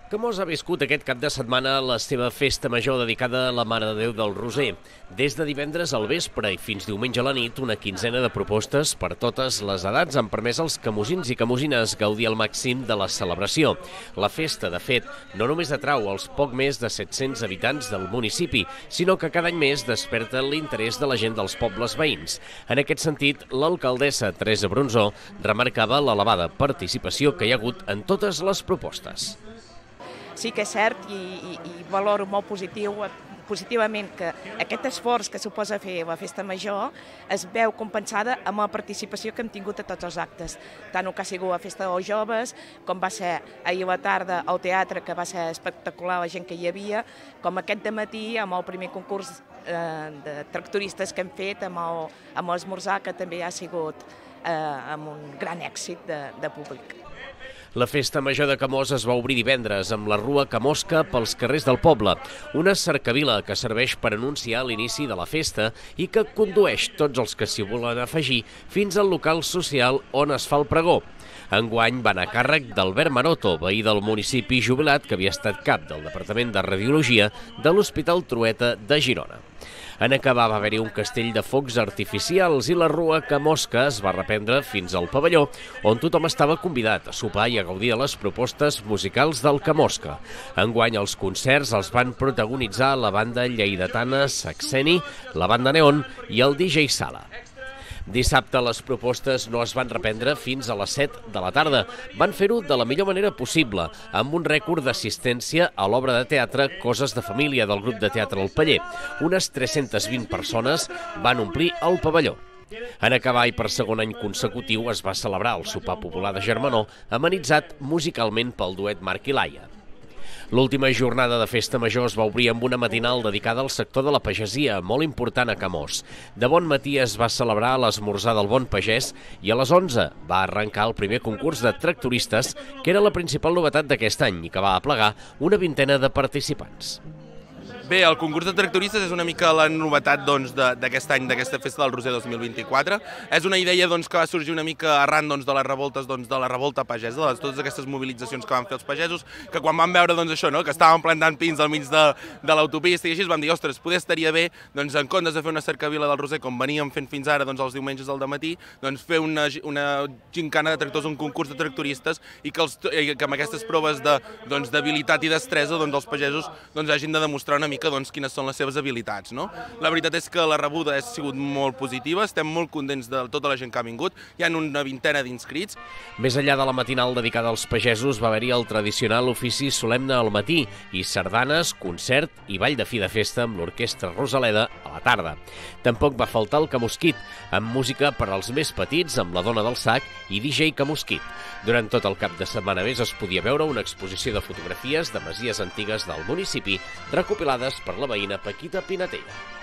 Camós ha viscut aquest cap de setmana la seva festa major dedicada a la Mare de Déu del Roser. Des de divendres al vespre i fins diumenge a la nit, una quinzena de propostes per totes les edats han permès als camosins i camosines gaudir al màxim de la celebració. La festa, de fet, no només atrau els poc més de 700 habitants del municipi, sinó que cada any més desperta l'interès de la gent dels pobles veïns. En aquest sentit, l'alcaldessa Teresa Brunzó remarcava l'elevada participació que hi ha hagut en totes les propostes. Sí que és cert i valoro molt positivament que aquest esforç que suposa fer la festa major es veu compensada amb la participació que hem tingut a tots els actes, tant el que ha sigut la festa dels joves, com va ser ahir a la tarda al teatre, que va ser espectacular la gent que hi havia, com aquest dematí amb el primer concurs de tractoristes que hem fet, amb l'esmorzar, que també ha sigut amb un gran èxit de públic. La festa major de Camós es va obrir divendres amb la rua Camosca pels carrers del poble, una cercavila que serveix per anunciar l'inici de la festa i que condueix tots els que s'hi volen afegir fins al local social on es fa el pregó. Enguany va anar a càrrec d'Albert Maroto, veí del municipi jubilat que havia estat cap del Departament de Radiologia de l'Hospital Trueta de Girona. En acabar va haver-hi un castell de focs artificials i la rua Camosca es va reprendre fins al pavelló, on tothom estava convidat a sopar i a gaudir de les propostes musicals del Camosca. Enguany els concerts els van protagonitzar la banda lleidatana Saxeni, la banda Neon i el DJ Sala. Dissabte les propostes no es van reprendre fins a les 7 de la tarda. Van fer-ho de la millor manera possible, amb un rècord d'assistència a l'obra de teatre Coses de Família del grup de teatre El Paller. Unes 320 persones van omplir el pavelló. En acabar i per segon any consecutiu es va celebrar el sopar popular de Germanor, amenitzat musicalment pel duet Marc i Laia. L'última jornada de festa major es va obrir amb una matinal dedicada al sector de la pagesia, molt important a Camós. De bon matí es va celebrar l'esmorzar del Bon Pagès i a les 11 va arrencar el primer concurs de tractoristes, que era la principal novetat d'aquest any i que va aplegar una vintena de participants. Bé, el concurs de tractoristes és una mica la novetat d'aquest any, d'aquesta festa del Roser 2024. És una idea que va sorgir una mica arran de les revoltes, de la revolta pagesa, de totes aquestes mobilitzacions que van fer els pagesos, que quan van veure això, que estaven plantant pins al mig de l'autopista i així, van dir, ostres, poder estaria bé, en comptes de fer una cercavila del Roser, com veníem fent fins ara els diumenges al dematí, fer una gincana de tractors, un concurs de tractoristes, i que amb aquestes proves d'habilitat i destresa els pagesos hagin de demostrar una mica quines són les seves habilitats. La veritat és que la rebuda ha sigut molt positiva, estem molt contents de tota la gent que ha vingut, hi ha una vintena d'inscrits. Més enllà de la matinal dedicada als pagesos, va haver-hi el tradicional ofici solemne al matí i sardanes, concert i ball de fi de festa amb l'orquestra Rosaleda a la tarda. Tampoc va faltar el Camosquit, amb música per als més petits, amb la dona del sac i DJ Camosquit. Durant tot el cap de setmana més es podia veure una exposició de fotografies de masies antigues del municipi recopilades per la veïna Paquita Pinatella.